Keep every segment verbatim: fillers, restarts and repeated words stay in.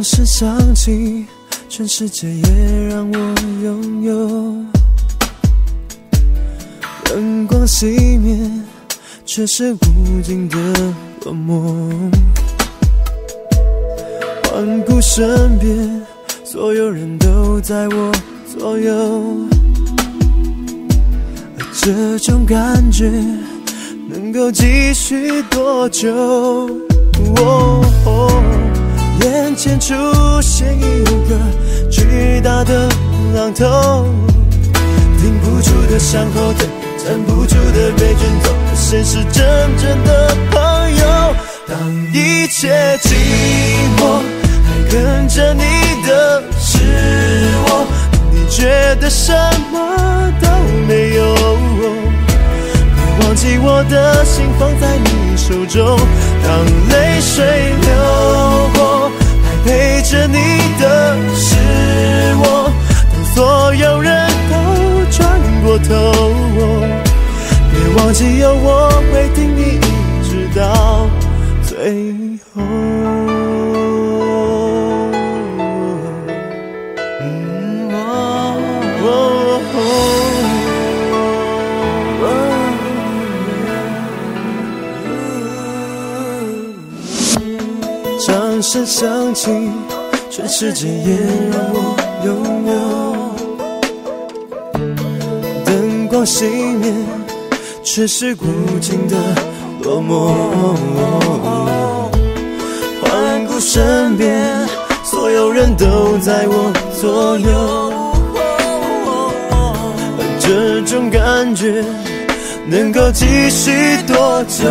掌声响起，全世界也让我拥有。灯光熄灭，却是无尽的落寞。环顾身边，所有人都在我左右，而这种感觉能够继续多久？哦哦，眼前出现一个巨大的浪头，停不住的向后退，站不住的被卷走，谁是真正的朋友？当一切寂寞还跟着你的是我，你觉得什么都没有，别忘记我的心放在你手中。当泪水流过，还陪着你的是我，当所有人都转过头，别忘记有我会听你一直到最后。嗯哦哦哦，掌声响起，全世界也让我拥有。灯光熄灭，却是无尽的落寞。环顾身边，所有人都在我左右，而这种感觉能够继续多久？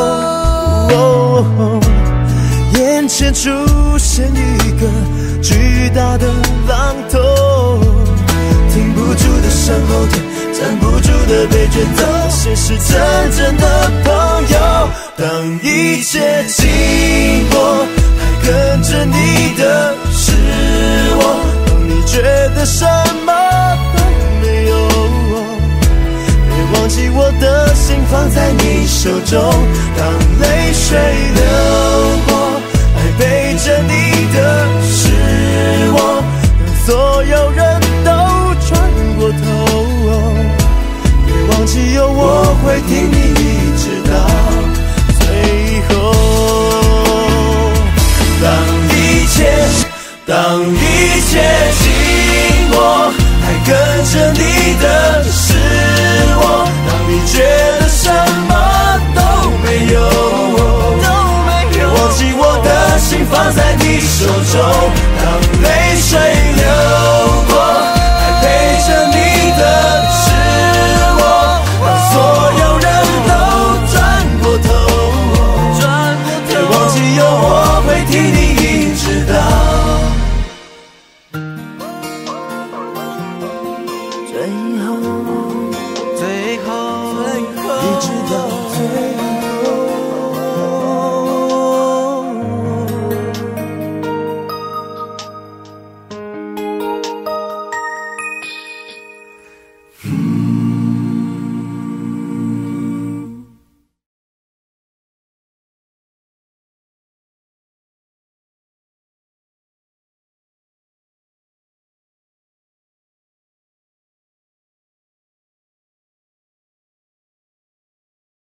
哦，眼前出现一个巨大的浪头，停不住的向后退，站不住的被卷走，谁是真正的朋友？当一切寂寞还跟着你的是我，当你觉得什么都没有，别忘记我的心放在你手中。当泪水流过，还陪着你的是我，当所有人都转过头，忘记有我会听你一直到最后。当一切当一切寂寞还跟着你的是我，当你觉得什么都没有，都没有，别忘记我的心放在你手中。